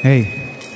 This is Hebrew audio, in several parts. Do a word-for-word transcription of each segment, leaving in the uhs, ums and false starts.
היי,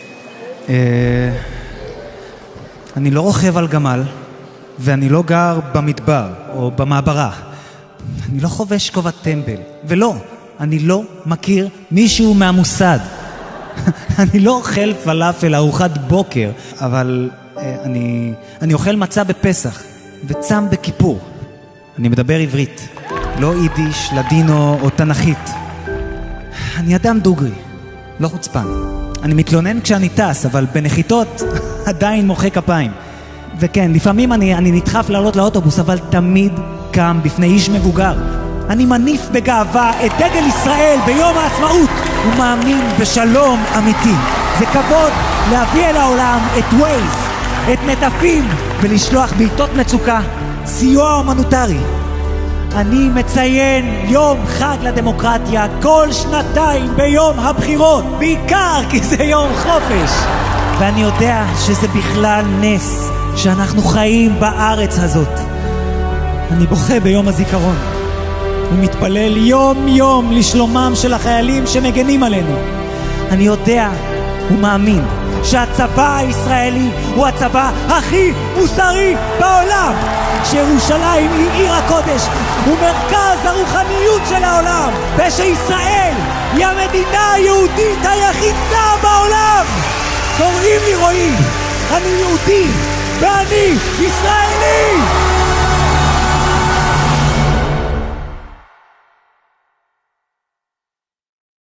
אני לא רוכב על גמל, ואני לא גר במדבר או במעברה. אני לא חובש כובע טמבל, ולא, אני לא מכיר מישהו מהמוסד. אני לא אוכל פלאפל ארוחת בוקר, אבל אני, אני אוכל מצה בפסח וצם בכיפור. אני מדבר עברית, לא יידיש, לדינו או תנכית. אני אדם דוגרי, לא חוצפן. אני מתלונן כשאני טס, אבל בנחיתות עדיין מוחא כפיים. וכן, לפעמים אני, אני נדחף לעלות לאוטובוס, אבל תמיד קם בפני איש מבוגר. אני מניף בגאווה את דגל ישראל ביום העצמאות ומאמין בשלום אמיתי. זה כבוד להביא אל העולם את ווייז, את נטפים, ולשלוח בעיתות מצוקה סיוע הומניטרי. אני מציין יום חג לדמוקרטיה כל שנתיים ביום הבחירות, בעיקר כי זה יום חופש. ואני יודע שזה בכלל נס שאנחנו חיים בארץ הזאת. אני בוכה ביום הזיכרון ומתפלל יום יום לשלומם של החיילים שמגנים עלינו. אני יודע ומאמין שהצבא הישראלי הוא הצבא הכי מוסרי בעולם, שירושלים היא עיר הקודש ומרכז הרוחניות של העולם, ושישראל היא המדינה היהודית היחידה בעולם. קוראים לי רועי, אני יהודי ואני ישראלי.